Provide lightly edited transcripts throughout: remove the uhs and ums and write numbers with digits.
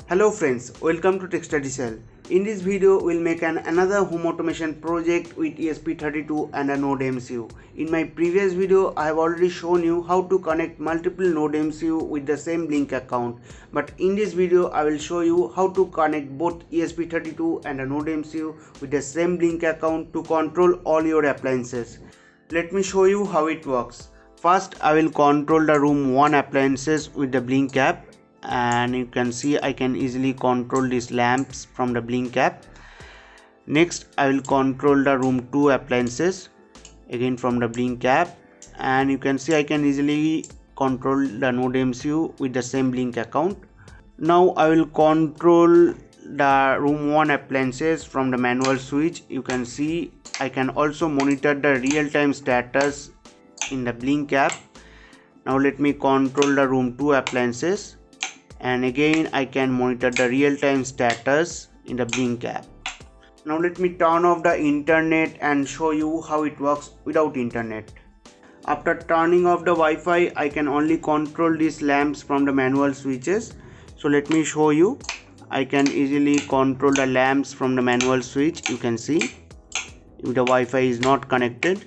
Hello friends, welcome to TechStudyCell. In this video, we'll make another home automation project with ESP32 and a Node MCU. In my previous video, I have already shown you how to connect multiple Node MCU with the same Blink account. But in this video, I will show you how to connect both ESP32 and a Node MCU with the same Blink account to control all your appliances. Let me show you how it works. First, I will control the room 1 appliances with the Blink app. And you can see I can easily control these lamps from the Blink app. Next, I will control the room 2 appliances again from the Blink app, and you can see I can easily control the Node MCU with the same Blink account. Now I will control the room 1 appliances from the manual switch. You can see I can also monitor the real-time status in the Blink app. Now let me control the room 2 appliances, and again I can monitor the real-time status in the Blink app. Now let me turn off the internet and show you how it works without internet. After turning off the Wi-Fi, I can only control these lamps from the manual switches. So let me show you. I can easily control the lamps from the manual switch. You can see if the Wi-Fi is not connected.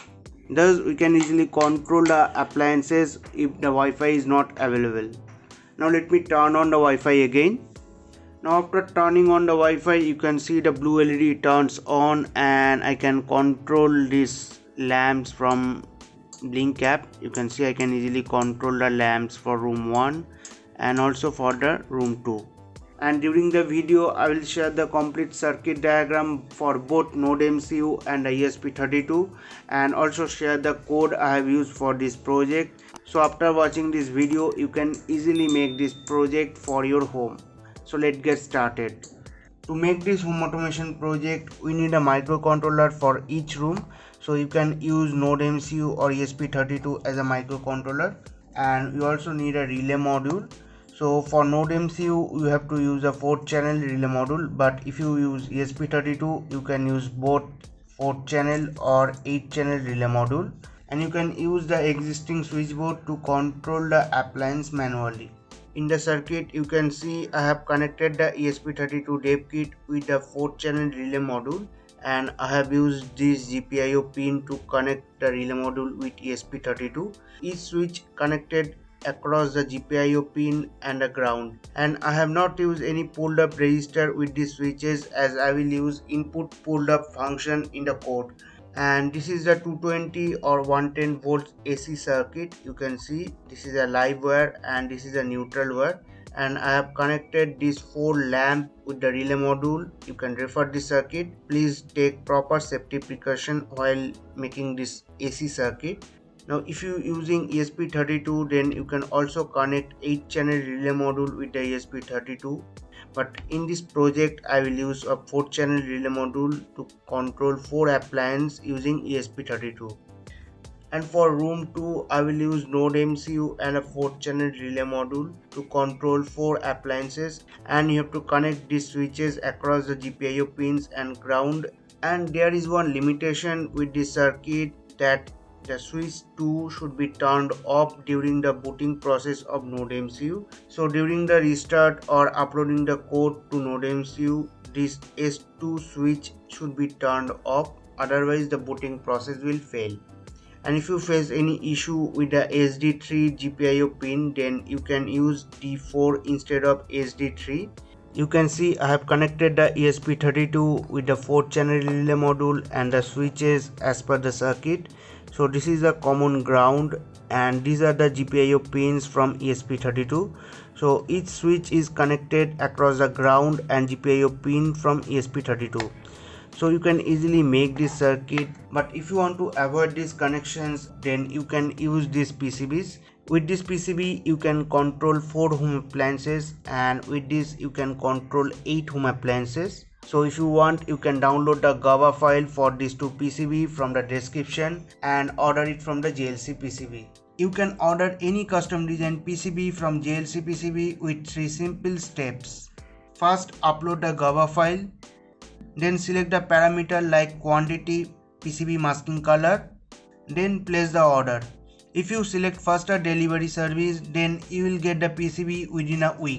Thus we can easily control the appliances if the Wi-Fi is not available. Now let me turn on the Wi-Fi again. Now after turning on the Wi-Fi, you can see the blue LED turns on, and I can control these lamps from Blink app. You can see I can easily control the lamps for room 1 and also for the room 2. And during the video, I will share the complete circuit diagram for both Node MCU and the ESP32, and also share the code I have used for this project. So after watching this video, you can easily make this project for your home. So let's get started. To make this home automation project, we need a microcontroller for each room. So you can use Node MCU or ESP32 as a microcontroller, and you also need a relay module. So for Node MCU, you have to use a 4-channel relay module, but if you use ESP32, you can use both 4-channel or 8-channel relay module, and you can use the existing switchboard to control the appliance manually. In the circuit, you can see I have connected the ESP32 dev kit with the 4-channel relay module, and I have used this GPIO pin to connect the relay module with ESP32. Each switch connected across the GPIO pin and the ground, and I have not used any pulled up register with these switches, as I will use input pulled up function in the code. And this is the 220 or 110 volts AC circuit. You can see this is a live wire and this is a neutral wire, and I have connected this 4 lamp with the relay module. You can refer this circuit. Please take proper safety precaution while making this AC circuit. Now if you using ESP32, then you can also connect 8-channel relay module with the ESP32, but in this project I will use a 4-channel relay module to control 4 appliances using ESP32. And for room 2, I will use Node MCU and a 4-channel relay module to control 4 appliances, and you have to connect these switches across the GPIO pins and ground. And there is one limitation with this circuit, that the switch 2 should be turned off during the booting process of Node MCU. So during the restart or uploading the code to Node MCU, this S2 switch should be turned off, otherwise the booting process will fail. And if you face any issue with the SD3 GPIO pin, then you can use D4 instead of SD3. You can see I have connected the ESP32 with the 4-channel relay module and the switches as per the circuit. So this is a common ground, and these are the GPIO pins from ESP32. So each switch is connected across the ground and GPIO pin from ESP32. So you can easily make this circuit, but if you want to avoid these connections, then you can use these PCBs. With this PCB you can control 4 home appliances, and with this you can control 8 home appliances. So if you want, you can download the Java file for these 2 PCB from the description and order it from the JLC PCB. You can order any custom designed PCB from JLC PCB with 3 simple steps. First, upload the Java file. Then select the parameter like quantity, PCB masking color. Then place the order. If you select faster delivery service, then you will get the PCB within a week.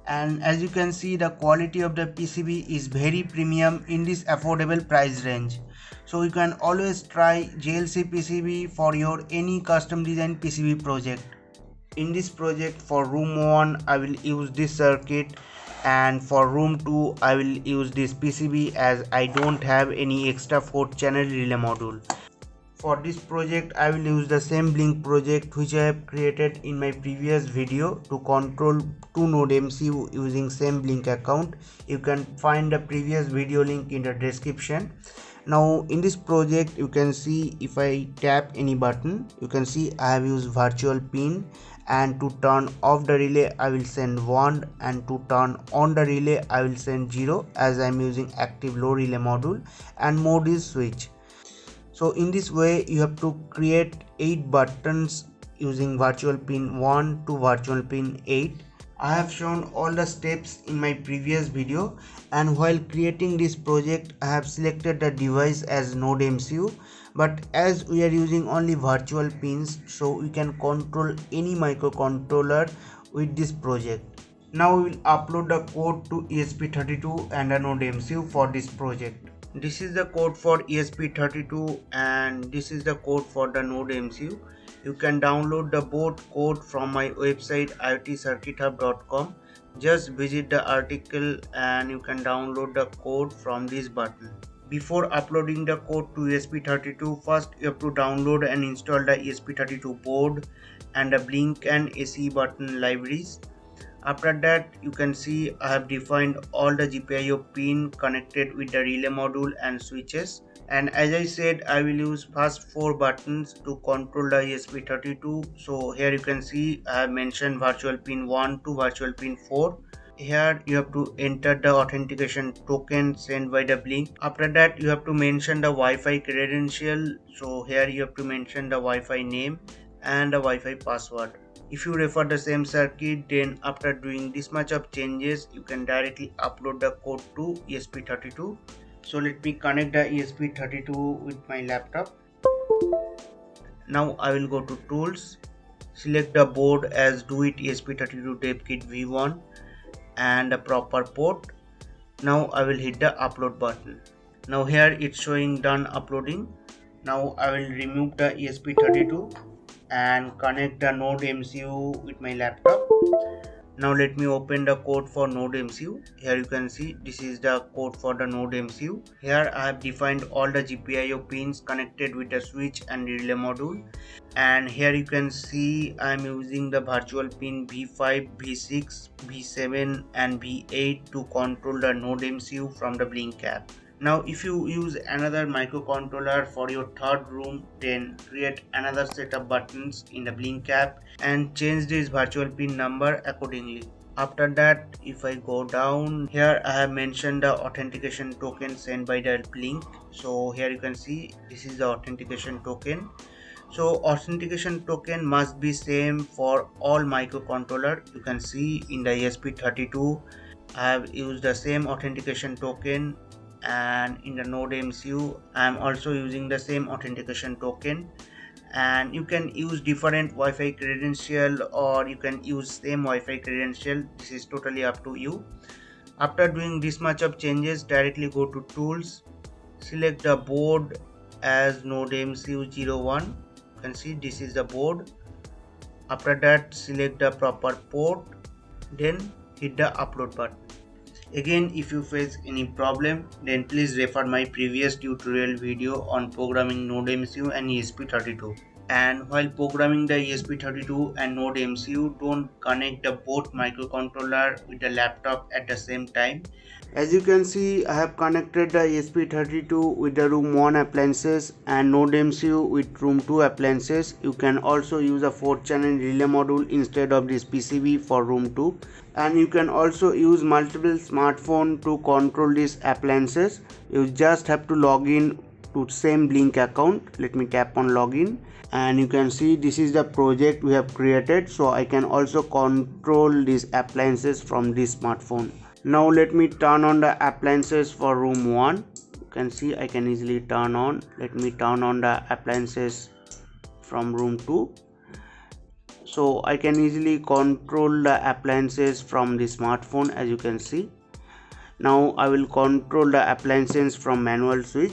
and as you can see, the quality of the PCB is very premium in this affordable price range. So you can always try JLC PCB for your any custom design PCB project. In this project, for room 1 I will use this circuit, and for room 2 I will use this PCB as I don't have any extra 4th channel relay module. For this project I will use the same Blink project which I have created in my previous video to control 2 node MCU using same Blink account. You can find the previous video link in the description. Now in this project you can see, if I tap any button, you can see I have used virtual pin, and to turn off the relay I will send 1, and to turn on the relay I will send 0 as I am using active low relay module, and mode is switch. So in this way you have to create 8 buttons using virtual pin 1 to virtual pin 8. I have shown all the steps in my previous video, and while creating this project I have selected the device as node MCU, but as we are using only virtual pins, so we can control any microcontroller with this project. Now we will upload the code to ESP32 and a node MCU for this project. This is the code for ESP32 and this is the code for the node MCU. You can download the both code from my website iotcircuithub.com. Just visit the article and you can download the code from this button. Before uploading the code to ESP32, first you have to download and install the ESP32 board and the Blink and ACE button libraries. After that, you can see I have defined all the GPIO pin connected with the relay module and switches. And as I said, I will use first 4 buttons to control the ESP32. So here you can see I have mentioned virtual pin 1 to virtual pin 4. Here you have to enter the authentication token sent by the Blink. After that, you have to mention the Wi-Fi credential. So here you have to mention the Wi-Fi name and the Wi-Fi password. If you refer the same circuit, then after doing this much of changes, you can directly upload the code to ESP32. So let me connect the ESP32 with my laptop. Now I will go to tools, select the board as DoIT ESP32 Dev Kit V1 and the proper port. Now I will hit the upload button. Now here it's showing done uploading. Now I will remove the ESP32 and connect the node MCU with my laptop. Now let me open the code for node MCU. Here you can see this is the code for the node MCU. Here I have defined all the GPIO pins connected with the switch and relay module, and here you can see I am using the virtual pin V5, V6, V7 and V8 to control the node MCU from the Blink app. Now if you use another microcontroller for your third room, then create another set of buttons in the Blink app and change this virtual pin number accordingly. After that, if I go down, here I have mentioned the authentication token sent by the Blink. So here you can see this is the authentication token. So authentication token must be same for all microcontroller. You can see in the ESP32 I have used the same authentication token, and in the node MCU I am also using the same authentication token. And you can use different Wi-Fi credential or you can use same Wi-Fi credential. This is totally up to you. After doing this much of changes, directly go to tools, select the board as node MCU 01. You can see this is the board. After that, select the proper port, then hit the upload button. Again, if you face any problem, then please refer my previous tutorial video on programming node MCU and ESP32. And while programming the ESP32 and node MCU, don't connect the both microcontroller with the laptop at the same time. As you can see, I have connected the ESP32 with the room 1 appliances and node MCU with room 2 appliances. You can also use a 4th channel relay module instead of this PCB for room 2. And you can also use multiple smartphones to control these appliances. You just have to log in to same Blink account. Let me tap on login, and you can see this is the project we have created. So I can also control these appliances from this smartphone. Now let me turn on the appliances for room 1. You can see I can easily turn on. Let me turn on the appliances from room 2. So I can easily control the appliances from the smartphone, as you can see. Now I will control the appliances from manual switch,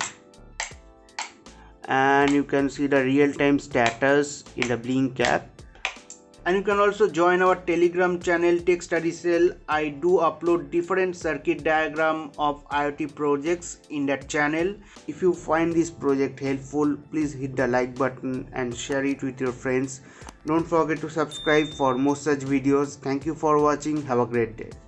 and you can see the real-time status in the Blink app. And you can also join our Telegram channel Tech Study Cell. I do upload different circuit diagram of IoT projects in that channel. If you find this project helpful, please hit the like button and share it with your friends. Don't forget to subscribe for more such videos. Thank you for watching. Have a great day.